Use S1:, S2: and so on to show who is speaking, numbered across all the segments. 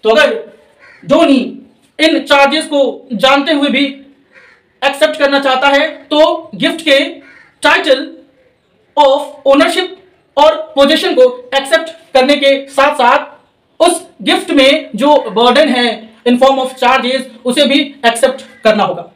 S1: तो अगर डोनी इन चार्जेस को जानते हुए भी एक्सेप्ट करना चाहता है तो गिफ्ट के टाइटल ऑफ ओनरशिप और पोजीशन को एक्सेप्ट करने के साथ साथ उस गिफ्ट में जो बर्डन है इन फॉर्म ऑफ चार्जेस उसे भी एक्सेप्ट करना होगा।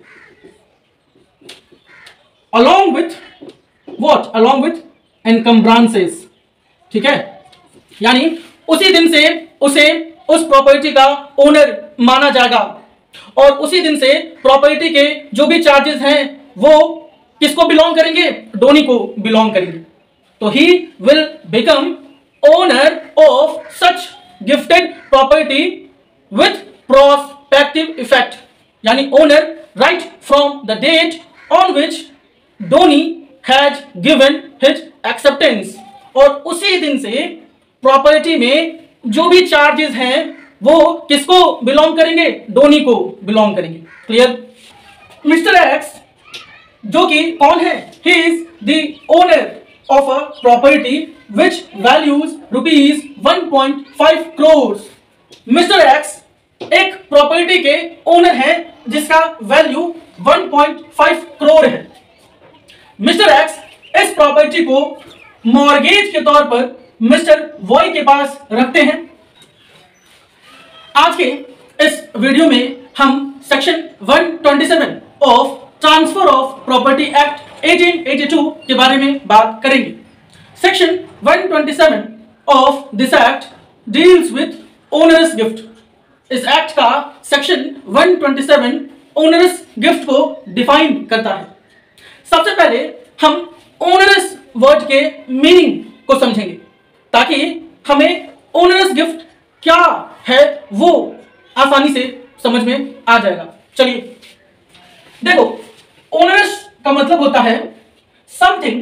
S1: along with what? along with encumbrances, ठीक है, यानी उसी दिन से उसे उस प्रॉपर्टी का ओनर माना जाएगा और उसी दिन से प्रॉपर्टी के जो भी चार्जेस हैं वो किसको बिलोंग करेंगे? डोनी को बिलोंग करेंगे। तो ही will become owner of such gifted property with prospective effect, यानी owner right from the date on which donee has given his acceptance, और उसी दिन से प्रॉपर्टी में जो भी चार्जेस हैं वो किसको बिलोंग करेंगे? डोनी को बिलोंग करेंगे। क्लियर? मिस्टर एक्स जो कि कौन है? He is the owner of a property which values ₹1.5 crore. Mister X एक प्रॉपर्टी के ओनर है जिसका वैल्यू 1.5 करोड़ है। मिस्टर एक्स इस प्रॉपर्टी को मॉर्गेज के तौर पर मिस्टर वॉय के पास रखते हैं। आज के इस वीडियो में हम section 127 of transfer of property act 1882 के बारे में बात करेंगे। Section 127 of this act deals with onerous gift. इस एक्ट का सेक्शन 127 ओनरस गिफ्ट को डिफाइन करता है। सबसे पहले हम ओनरस वर्ड के मीनिंग को समझेंगे ताकि हमें ओनरस गिफ्ट क्या है वो आसानी से समझ में आ जाएगा। चलिए देखो, ओनरस का मतलब होता है समथिंग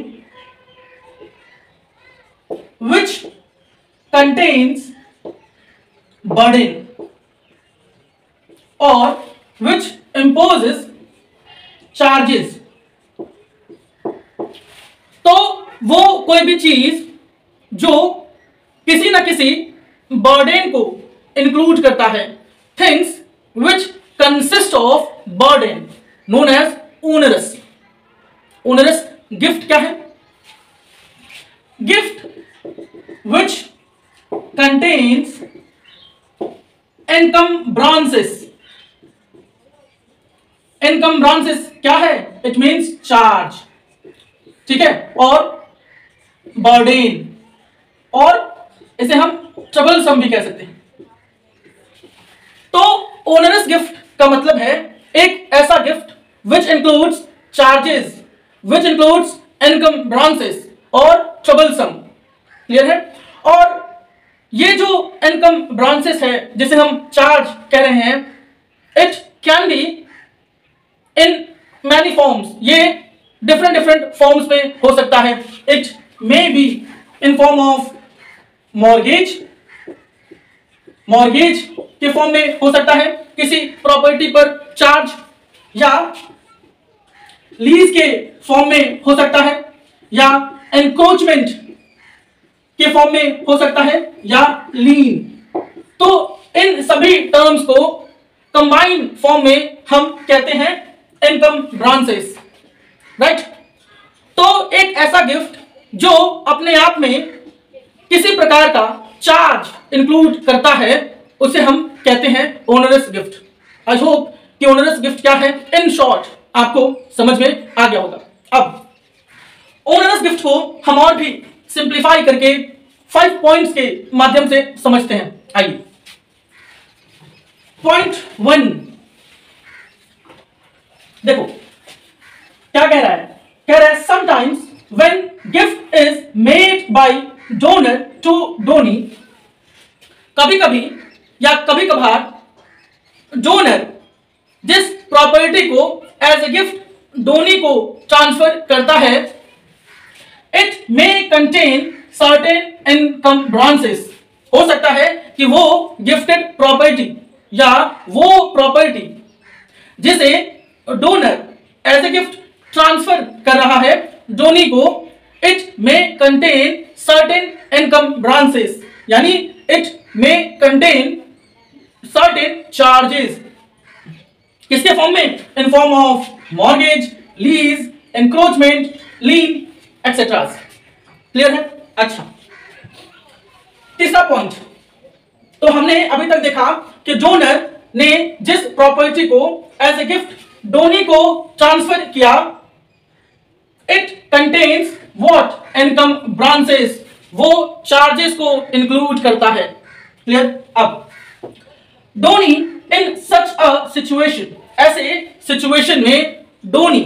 S1: विच कंटेन्स बर्डन और विच इम्पोजेस चार्जेस। तो वो कोई भी चीज जो किसी ना किसी बर्डन को इंक्लूड करता है, things which consist of burden known as onerous. Onerous gift क्या है? Gift which contains एनकम्ब्रांसेस। एनकम्ब्रांसेस क्या है? इट मीन्स चार्ज, ठीक है, और बर्डन, और इसे हम ट्रबल सम भी कह सकते हैं। तो ओनरस गिफ्ट का मतलब है एक ऐसा gift which includes charges, which includes encumbrances और ट्रबल सम। क्लियर है? और ये जो एनकम्ब्रांसेस है जिसे हम चार्ज कह रहे हैं, it can be in many forms. ये डिफरेंट फॉर्म्स में हो सकता है। It may be in form of mortgage, mortgage के फॉर्म में हो सकता है, किसी प्रॉपर्टी पर चार्ज, या लीज के फॉर्म में हो सकता है, या एनक्रोचमेंट के फॉर्म में हो सकता है, या लीन। तो इन सभी टर्म्स को कंबाइंड फॉर्म में हम कहते हैं एनकम्ब्रांसेस, राइट? तो एक ऐसा गिफ्ट जो अपने आप में किसी प्रकार का चार्ज इंक्लूड करता है उसे हम कहते हैं ओनरस गिफ्ट। आई होप कि ओनरस गिफ्ट क्या है इन शॉर्ट आपको समझ में आ गया होगा। अब ओनरस गिफ्ट को हम और भी सिंप्लीफाई करके 5 पॉइंट्स के माध्यम से समझते हैं। आइए, पॉइंट 1 देखो क्या कह रहा है। कह रहा है sometimes when gift is made by donor to donee, कभी कभी या कभी कभार डोनर जिस प्रॉपर्टी को एज ए गिफ्ट डोनी को ट्रांसफर करता है, it may contain certain encumbrances. हो सकता है कि वो गिफ्टेड प्रॉपर्टी या वो प्रॉपर्टी जिसे donor as a gift transfer कर रहा है डोनी को, it may contain certain encumbrances, यानी it may contain certain charges, किसके फॉर्म में? In form of mortgage, lease, encroachment, lien etcetera. Clear है? अच्छा, तीसरा पॉइंट, तो हमने अभी तक देखा कि डोनर ने जिस प्रॉपर्टी को एज ए गिफ्ट डोनी को ट्रांसफर किया, it contains what? Encumbrances, वो चार्जेस को इंक्लूड करता है। क्लियर? अब donee in such a situation, ऐसे सिचुएशन में donee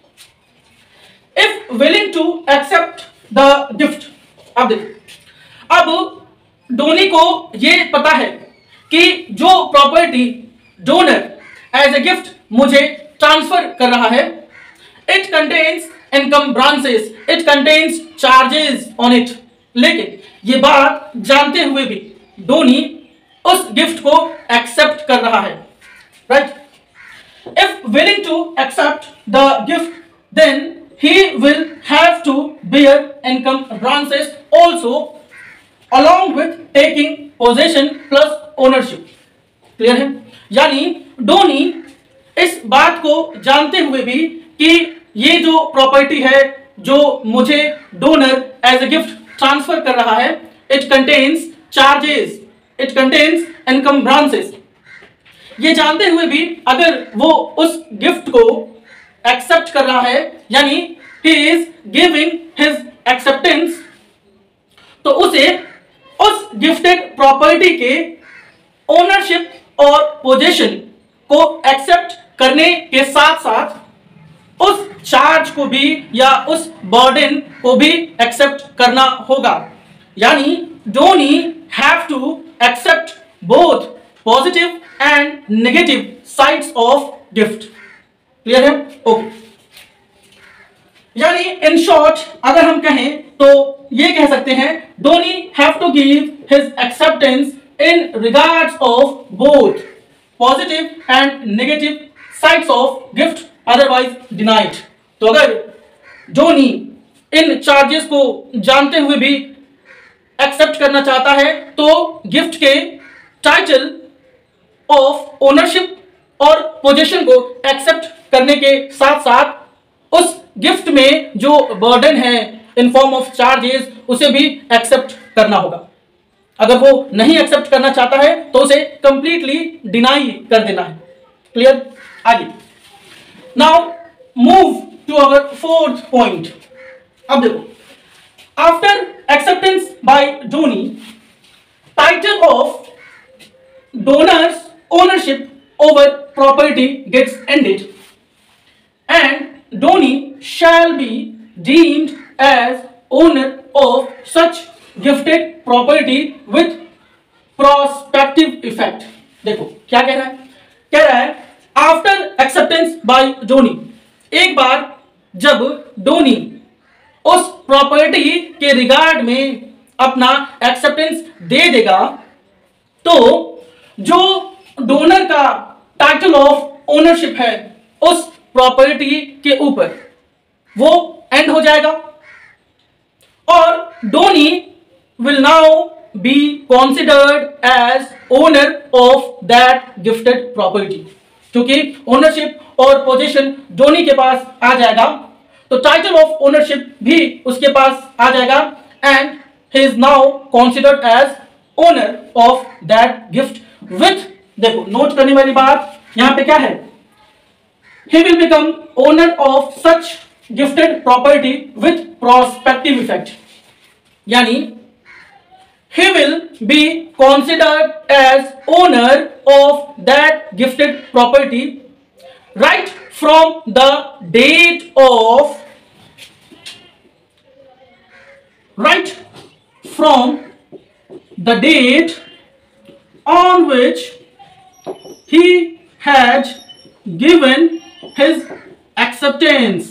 S1: if willing to accept the gift, अब देखो, अब डोनी को ये पता है कि जो property donor as a gift मुझे ट्रांसफर कर रहा है, it contains encumbrances, it contains charges on it, लेकिन ये बात जानते हुए भी डोनी उस गिफ्ट को एक्सेप्ट कर रहा है। Right? If willing to accept the gift, then he will have to bear income branches also along with taking possession plus ownership। Clear है? यानी डोनी इस बात को जानते हुए भी कि ये जो प्रॉपर्टी है जो मुझे donor as a gift transfer कर रहा है, it contains charges, it contains encumbrances, ये जानते हुए भी अगर वो उस गिफ्ट को एक्सेप्ट कर रहा है, यानी he is giving his acceptance, तो उसे उस गिफ्टेड प्रॉपर्टी के ओनरशिप और पोजेशन को एक्सेप्ट करने के साथ साथ उस चार्ज को भी या उस बर्डन को भी एक्सेप्ट करना होगा। यानी donee have to accept both positive and negative sides of gift. Clear है? ओके। यानी इन शॉर्ट अगर हम कहें तो ये कह सकते हैं, donee have to give his acceptance in regards of both positive and negative sides of gift, otherwise denied. तो अगर डोनी इन चार्जेस को जानते हुए भी एक्सेप्ट करना चाहता है, तो गिफ्ट के टाइटल ऑफ ओनरशिप और पोजीशन को एक्सेप्ट करने के साथ साथ उस गिफ्ट में जो बर्डन है इन फॉर्म ऑफ चार्जेस, उसे भी एक्सेप्ट करना होगा। अगर वो नहीं एक्सेप्ट करना चाहता है तो उसे कंप्लीटली डिनाई कर देना है। क्लियर? आगे now move to our fourth point. अब देखो, after acceptance by donee, title of donor's ownership over property gets ended and Dhoni shall be deemed as owner of such gifted property with prospective effect। देखो क्या कह रहा है? कह रहा है आफ्टर एक्सेप्टेंस बाय डोनी, एक बार जब डोनी उस प्रॉपर्टी के रिगार्ड में अपना एक्सेप्टेंस दे देगा, तो जो डोनर का टाइटल ऑफ ओनरशिप है उस प्रॉपर्टी के ऊपर, वो एंड हो जाएगा और donee will now be considered as owner of that gifted property. क्योंकि ओनरशिप और पोजीशन डोनी के पास आ जाएगा, तो टाइटल ऑफ ओनरशिप भी उसके पास आ जाएगा and he is now considered as owner of that gift with, देखो नोट करने वाली बात यहां पे क्या है, he will become owner of such gifted property with prospective effect। यानी he will be considered as owner of that gifted property right from the date of, right from the date on which he had given his acceptance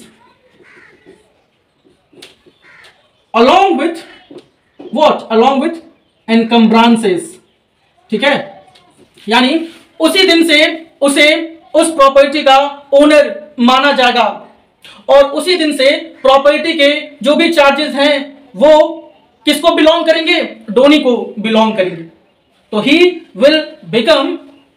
S1: along with what? Along with encumbrances। ठीक है? यानी उसी दिन से उसे उस property का owner माना जाएगा और उसी दिन से प्रॉपर्टी के जो भी चार्जेस हैं वो किसको बिलोंग करेंगे? डोनी को बिलोंग करेंगे। तो ही will become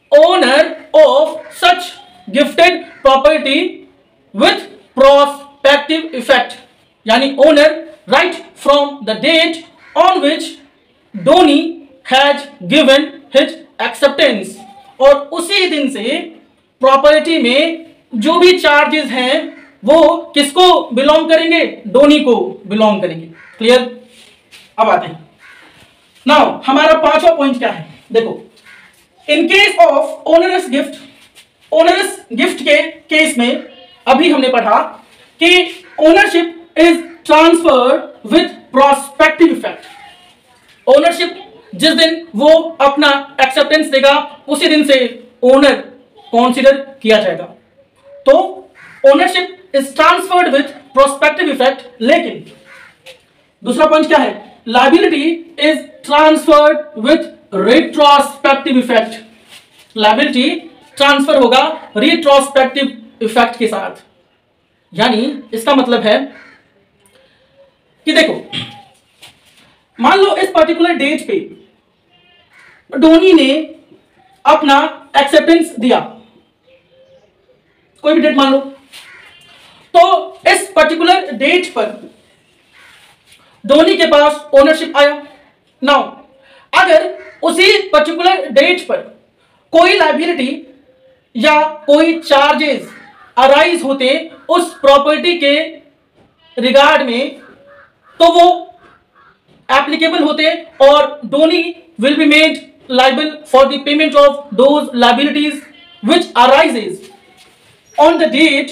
S1: owner of such gifted property with prospective effect, यानी owner right from the date on which donee has given his acceptance, और उसी दिन से प्रॉपर्टी में जो भी चार्जेस हैं वो किसको बिलोंग करेंगे? डोनी को बिलोंग करेंगे। क्लियर? अब आते हैं नाउ हमारा पांचवा पॉइंट क्या है, देखो, in case of onerous gift, onerous gift के केस में अभी हमने पढ़ा कि ownership is transferred with prospective effect. Ownership जिस दिन वो अपना एक्सेप्टेंस देगा उसी दिन से ओनर कॉन्सिडर किया जाएगा, तो ownership is transferred with prospective effect. लेकिन दूसरा पॉइंट क्या है? Liability is transferred with retrospective effect. Liability transfer होगा रिट्रोस्पेक्टिव इफेक्ट के साथ, यानी इसका मतलब है कि देखो, मान लो इस पर्टिकुलर डेट पे डोनी ने अपना एक्सेप्टेंस दिया, कोई भी डेट मान लो, तो इस पर्टिकुलर डेट पर डोनी के पास ओनरशिप आया। नाउ अगर उसी पर्टिकुलर डेट पर कोई लायबिलिटी या कोई चार्जेस अराइज होते उस प्रॉपर्टी के रिगार्ड में, तो वो एप्लीकेबल होते और donee will be made liable for the payment of those liabilities which arises on the date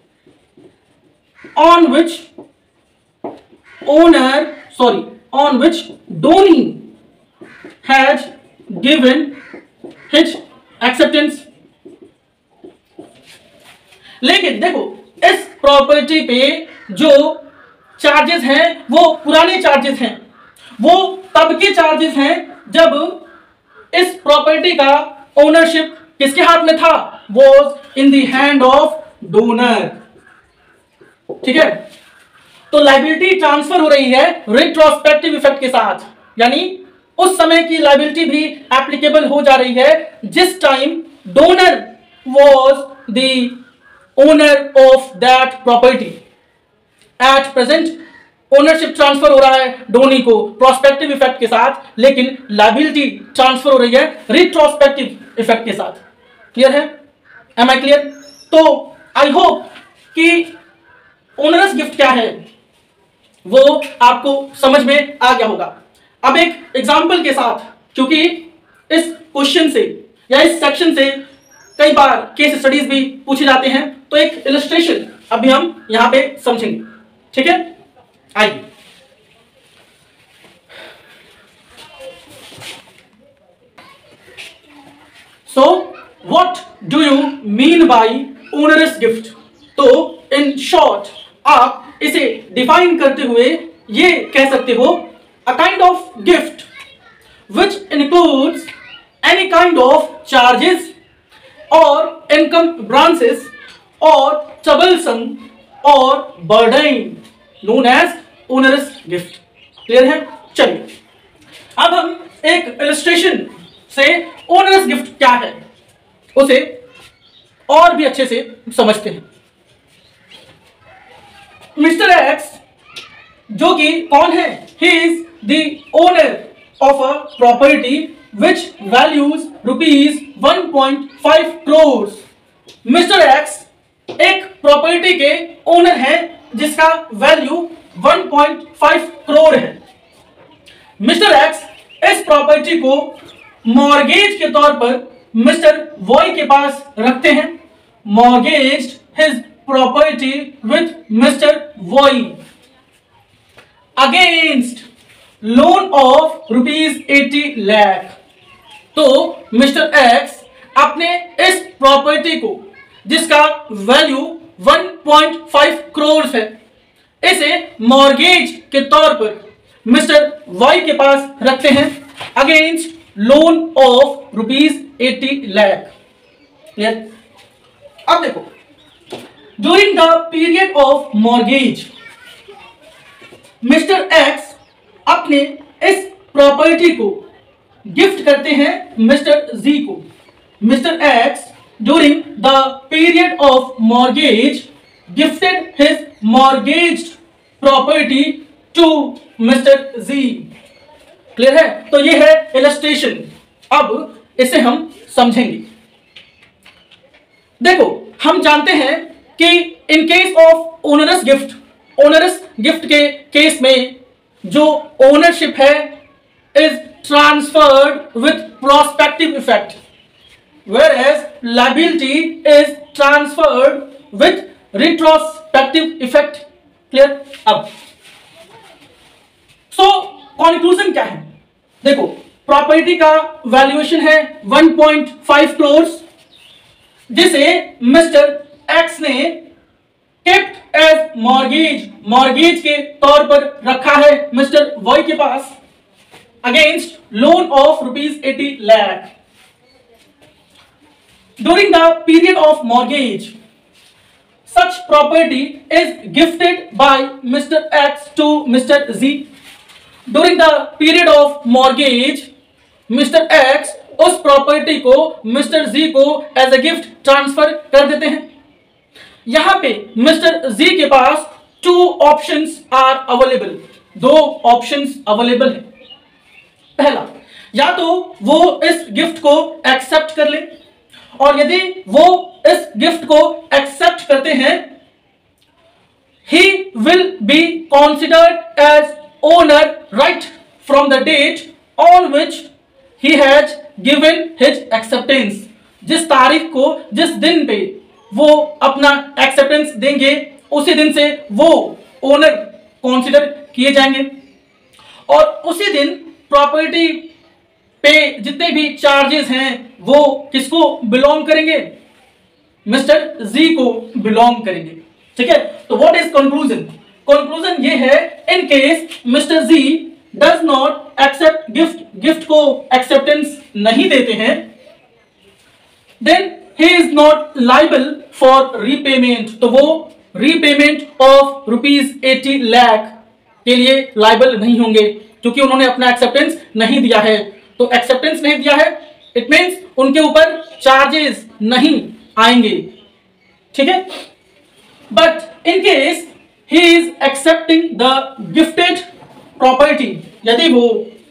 S1: on which Dhoni has given his acceptance। लेकिन देखो, इस प्रॉपर्टी पे जो चार्जेस हैं वो पुराने चार्जेस हैं, वो तब के चार्जेस हैं जब इस प्रॉपर्टी का ओनरशिप किसके हाथ में था? Was in the hand of donor. ठीक है, तो लायबिलिटी ट्रांसफर हो रही है रिट्रोस्पेक्टिव इफेक्ट के साथ, यानी उस समय की लायबिलिटी भी एप्लीकेबल हो जा रही है जिस time donor was the owner of that property. At present ownership transfer हो रहा है डोनी को प्रोस्पेक्टिव इफेक्ट के साथ, लेकिन लायबिलिटी ट्रांसफर हो रही है रिट्रोस्पेक्टिव इफेक्ट के साथ। क्लियर है? Am I clear? तो आई होप कि ओनरस गिफ्ट क्या है वो आपको समझ में आ गया होगा। अब एक एग्जांपल के साथ, क्योंकि इस क्वेश्चन से या इस सेक्शन से कई बार केस स्टडीज भी पूछे जाते हैं, तो एक इलस्ट्रेशन अभी हम यहां पे समझेंगे। ठीक है, आइए। So what do you mean by onerous gift? तो इन शॉर्ट आप इसे डिफाइन करते हुए ये कह सकते हो, a kind of gift which includes any kind of charges और इनकम ब्रांचेस और troublesome और burden known as onerous gift। Clear है? चलिए अब हम एक इलस्ट्रेशन से ओनरस गिफ्ट क्या है उसे और भी अच्छे से समझते हैं। मिस्टर एक्स जो कि कौन है? He is the owner of a property which values ₹1.5 crore. Mister X एक प्रॉपर्टी के ओनर है जिसका वैल्यू 1.5 करोड़ है। मिस्टर एक्स इस प्रॉपर्टी को मॉर्गेज के तौर पर मिस्टर वॉय के पास रखते हैं। Mortgaged his property with mister Y against loan of ₹80 lakh. तो मिस्टर एक्स अपने इस प्रॉपर्टी को जिसका वैल्यू 1.5 करोड़ है, इसे मॉर्गेज के तौर पर मिस्टर वाई के पास रखते हैं against loan of ₹80 lakh. Clear? अब देखो, during the period of mortgage mister X अपने इस प्रॉपर्टी को गिफ्ट करते हैं मिस्टर जी को। Mr. X during the period of mortgage gifted his mortgaged property to Mr. Z. Clear है? तो ये है इलस्ट्रेशन। अब इसे हम समझेंगे। देखो, हम जानते हैं कि in case of onerous gift के केस में जो ओनरशिप है is transferred with prospective effect, whereas liability is transferred with retrospective effect. Clear? अब so conclusion क्या है? देखो, प्रॉपर्टी का वैल्यूएशन है 1.5 करोड़, जिसे मिस्टर एक्स ने केप्ट एज मॉर्गेज के तौर पर रखा है मिस्टर वाई के पास against loan of ₹80 lakh. During the period of mortgage, such property is gifted by Mr. X to Mr. Z. During the period of mortgage, Mr. X उस property को Mr. Z को एज अ गिफ्ट ट्रांसफर कर देते हैं। यहां पे Mr. Z के पास 2 options are available, 2 options available है। पहला, या तो वो इस गिफ्ट को एक्सेप्ट कर ले, और यदि वो इस गिफ्ट को एक्सेप्ट करते हैं, he will be considered as owner right from the date on which he has given his acceptance. जिस तारीख को, जिस दिन पे वो अपना एक्सेप्टेंस देंगे, उसी दिन से वो ओनर कंसिडर किए जाएंगे, और उसी दिन प्रॉपर्टी पे जितने भी चार्जेस हैं वो किसको बिलोंग करेंगे? मिस्टर जी को बिलोंग करेंगे। ठीक है? तो व्हाट इज कंक्लूजन? कंक्लूजन ये है, in case mister Z does not accept gift को एक्सेप्टेंस नहीं देते हैं, then he is not liable for repayment. तो वो रीपेमेंट ऑफ ₹80 लाख के लिए लाइबल नहीं होंगे, क्योंकि उन्होंने अपना एक्सेप्टेंस नहीं दिया है। तो एक्सेप्टेंस नहीं दिया है, इट मीन्स उनके ऊपर चार्जेस नहीं आएंगे। ठीक है? But in case he is accepting the gifted property, यदि वो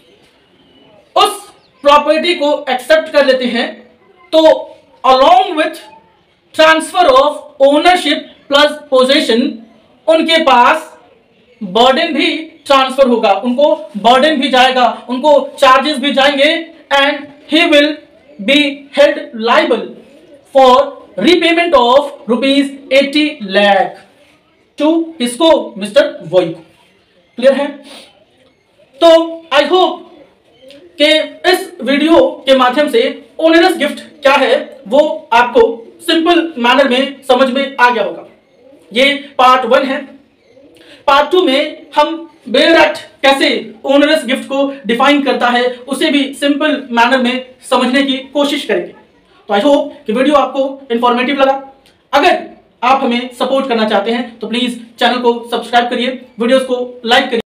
S1: उस प्रॉपर्टी को एक्सेप्ट कर लेते हैं, तो along with transfer of ownership plus possession उनके पास बर्डन भी ट्रांसफर होगा, उनको बर्डन भी जाएगा, उनको चार्जेस भी जाएंगे, and he will be held liable for repayment of ₹80 lakh to किसको? मिस्टर वाई को। क्लियर है? तो आई होप कि इस वीडियो के माध्यम से ओनरस गिफ्ट क्या है वो आपको सिंपल मैनर में समझ में आ गया होगा। ये पार्ट 1 है। पार्ट 2 में हम बेयर एक्ट कैसे ओनरस गिफ्ट को डिफाइन करता है उसे भी सिंपल मैनर में समझने की कोशिश करेंगे। तो आई होप कि वीडियो आपको इंफॉर्मेटिव लगा। अगर आप हमें सपोर्ट करना चाहते हैं तो प्लीज चैनल को सब्सक्राइब करिए, वीडियोस को लाइक करिए।